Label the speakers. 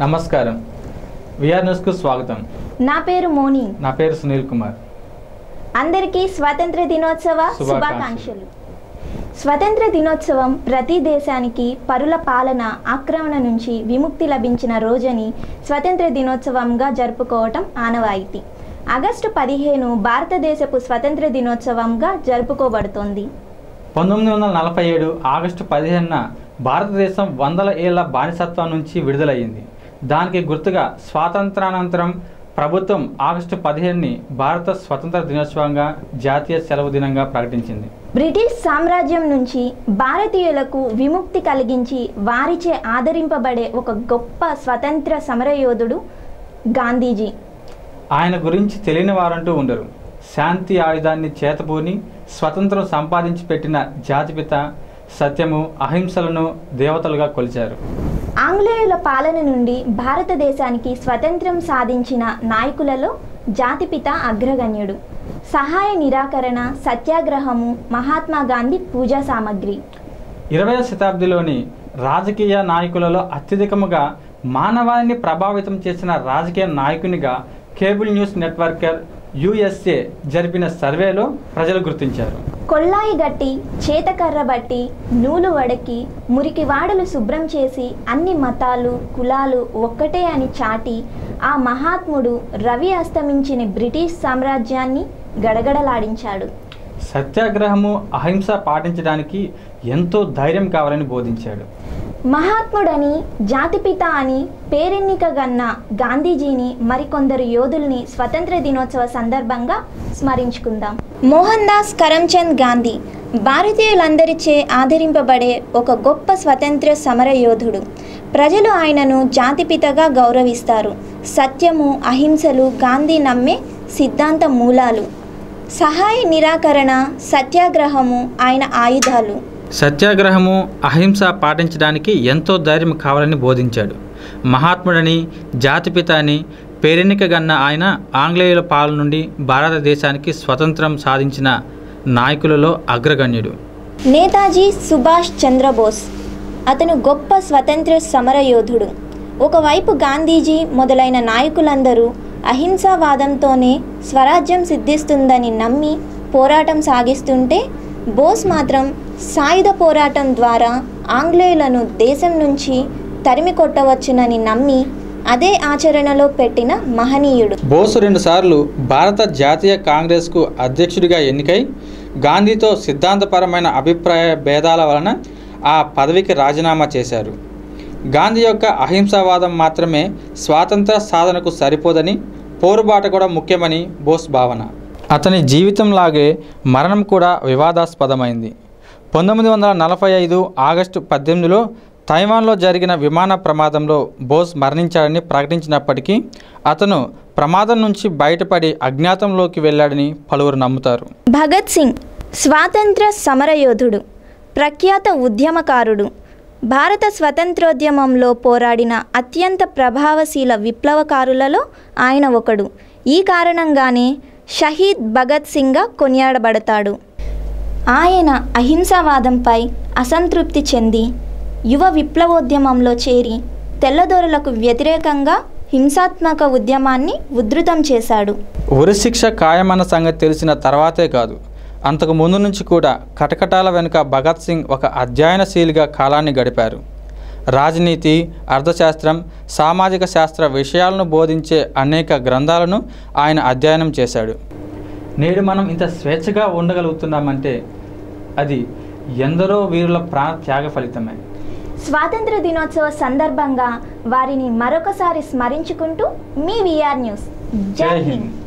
Speaker 1: నమస్కారం. విఆర్ న్యూస్కు స్వాగతం.
Speaker 2: నా పేరు మోని.
Speaker 1: నా పేరు సునీల్ కుమార్.
Speaker 2: అందరికీ స్వాతంత్ర దినోత్సవ శుభాకాంక్షలు. స్వతంత్ర దినోత్సవం ప్రతి దేశానికి పరుల పాలన ఆక్రమణ నుంచి విముక్తి లభించిన రోజని స్వతంత్ర దినోత్సవంగా జరుపుకోవటం ఆనవాయితీ. ఆగస్టు 15 భారతదేశపు స్వతంత్ర దినోత్సవంగా జరుపుకోబడుతోంది.
Speaker 1: 1947 ఆగస్టు 15న భారతదేశం 100 ఏళ్ల బానిసత్వం నుంచి విడుదలయ్యింది. దానికి గుర్తుగా స్వాతంత్రానంతరం ప్రభుత్వం ఆగస్టు 15ని భారత స్వతంత్ర దినోత్సవంగా జాతీయ సెలవు దినంగా ప్రకటించింది.
Speaker 2: బ్రిటిష్ సామ్రాజ్యం నుంచి భారతీయులకు విముక్తి కలిగించి వారిచే ఆదరింపబడే ఒక గొప్ప స్వతంత్ర సమరయోధుడు గాంధీజీ.
Speaker 1: ఆయన గురించి తెలియని వారంటూ ఉండరు. శాంతి ఆయుధాన్ని చేతబూని స్వతంత్రం సంపాదించి పెట్టిన జాతిపిత, సత్యము అహింసలను దేవతలుగా కొలిచారు.
Speaker 2: ఆంగ్లేయుల పాలన నుండి భారతదేశానికి స్వతంత్రం సాధించిన నాయకులలో జాతిపిత అగ్రగణ్యుడు. సహాయ నిరాకరణ, సత్యాగ్రహము మహాత్మా గాంధీ పూజా సామగ్రి.
Speaker 1: 20వ శతాబ్దిలోని రాజకీయ నాయకులలో అత్యధికముగా మానవాళిని ప్రభావితం చేసిన రాజకీయ నాయకునిగా కేబుల్ న్యూస్ నెట్వర్కర్ USA జరిపిన సర్వేలో ప్రజలు గుర్తించారు.
Speaker 2: కొల్లాయి గట్టి, చేతకర్ర బట్టి, నూలు వడకి, మురికి వాడలు శుభ్రం చేసి అన్ని మతాలు కులాలు ఒక్కటే అని చాటి ఆ మహాత్ముడు రవి అస్తమించిన బ్రిటిష్ సామ్రాజ్యాన్ని గడగడలాడించాడు.
Speaker 1: సత్యాగ్రహము అహింస పాటించడానికి ఎంతో ధైర్యం కావాలని బోధించాడు.
Speaker 2: మహాత్ముడని, జాతిపిత అని పేరెన్నికగన్న గాంధీజీని మరికొందరు యోధుల్ని స్వతంత్ర దినోత్సవ సందర్భంగా స్మరించుకుందాం. మోహన్ దాస్ కరమ్చంద్ గాంధీ భారతీయులందరిచే ఆదరింపబడే ఒక గొప్ప స్వతంత్ర సమర యోధుడు. ప్రజలు ఆయనను జాతిపితగా గౌరవిస్తారు. సత్యము అహింసలు గాంధీ నమ్మే సిద్ధాంత మూలాలు. సహాయ నిరాకరణ, సత్యాగ్రహము ఆయన ఆయుధాలు.
Speaker 1: సత్యాగ్రహము అహింస పాటించడానికి ఎంతో ధైర్యం కావాలని బోధించాడు. మహాత్ముడని, జాతిపిత అని పేరెన్నికగన్న ఆయన ఆంగ్లేయుల పాలన నుండి భారతదేశానికి స్వతంత్రం సాధించిన నాయకులలో అగ్రగణ్యుడు.
Speaker 2: నేతాజీ సుభాష్ చంద్రబోస్ అతను గొప్ప స్వతంత్ర సమరయోధుడు. ఒకవైపు గాంధీజీ మొదలైన నాయకులందరూ అహింసావాదంతోనే స్వరాజ్యం సిద్ధిస్తుందని నమ్మి పోరాటం సాగిస్తుంటే, బోస్ మాత్రం సాయుధ పోరాటం ద్వారా ఆంగ్లేయులను దేశం నుంచి తరిమి కొట్టవచ్చునని నమ్మి అదే ఆచరణలో పెట్టిన మహనీయుడు.
Speaker 1: బోసు 2 సార్లు భారత జాతీయ కాంగ్రెస్కు అధ్యక్షుడిగా ఎన్నికై గాంధీతో సిద్ధాంతపరమైన అభిప్రాయ భేదాల వలన ఆ పదవికి రాజీనామా చేశారు. గాంధీ యొక్క అహింసావాదం మాత్రమే స్వాతంత్ర సాధనకు సరిపోదని, పోరుబాట కూడా ముఖ్యమని బోస్ భావన. అతని జీవితంలాగే మరణం కూడా వివాదాస్పదమైంది. 1945 ఆగస్టు 18లో తైవాన్లో జరిగిన విమాన ప్రమాదంలో బోస్ మరణించాడని ప్రకటించినప్పటికీ అతను ప్రమాదం నుంచి బయటపడి అజ్ఞాతంలోకి వెళ్ళాడని పలువురు నమ్ముతారు.
Speaker 2: భగత్ సింగ్ స్వాతంత్ర సమరయోధుడు, ప్రఖ్యాత ఉద్యమకారుడు. భారత స్వతంత్రోద్యమంలో పోరాడిన అత్యంత ప్రభావశీల విప్లవకారులలో ఆయన ఒకడు. ఈ కారణంగానే షహీద్ భగత్ సింగ్గా కొనియాడబడతాడు. ఆయన అహింసావాదంపై అసంతృప్తి చెంది యువ విప్లవోద్యమంలో చేరి తెల్లదొరలకు వ్యతిరేకంగా హింసాత్మక ఉద్యమాన్ని ఉధృతం చేశాడు.
Speaker 1: ఉరిశిక్ష ఖాయమన్న సంగతి తెలిసిన తర్వాతే కాదు, అంతకు ముందు నుంచి కూడా కటకటాల వెనుక భగత్ సింగ్ ఒక అధ్యయనశీలిగా కాలాన్ని గడిపారు. రాజనీతి, అర్థశాస్త్రం, సామాజిక శాస్త్ర విషయాలను బోధించే అనేక గ్రంథాలను ఆయన అధ్యయనం చేశాడు. నేడు మనం ఇంత స్వేచ్ఛగా ఉండగలుగుతున్నామంటే అది ఎందరో వీరుల ప్రాణ త్యాగ ఫలితమే.
Speaker 2: స్వాతంత్ర దినోత్సవ సందర్భంగా వారిని మరొకసారి స్మరించుకుంటూ మీ విఆర్ న్యూస్. జై హింద్.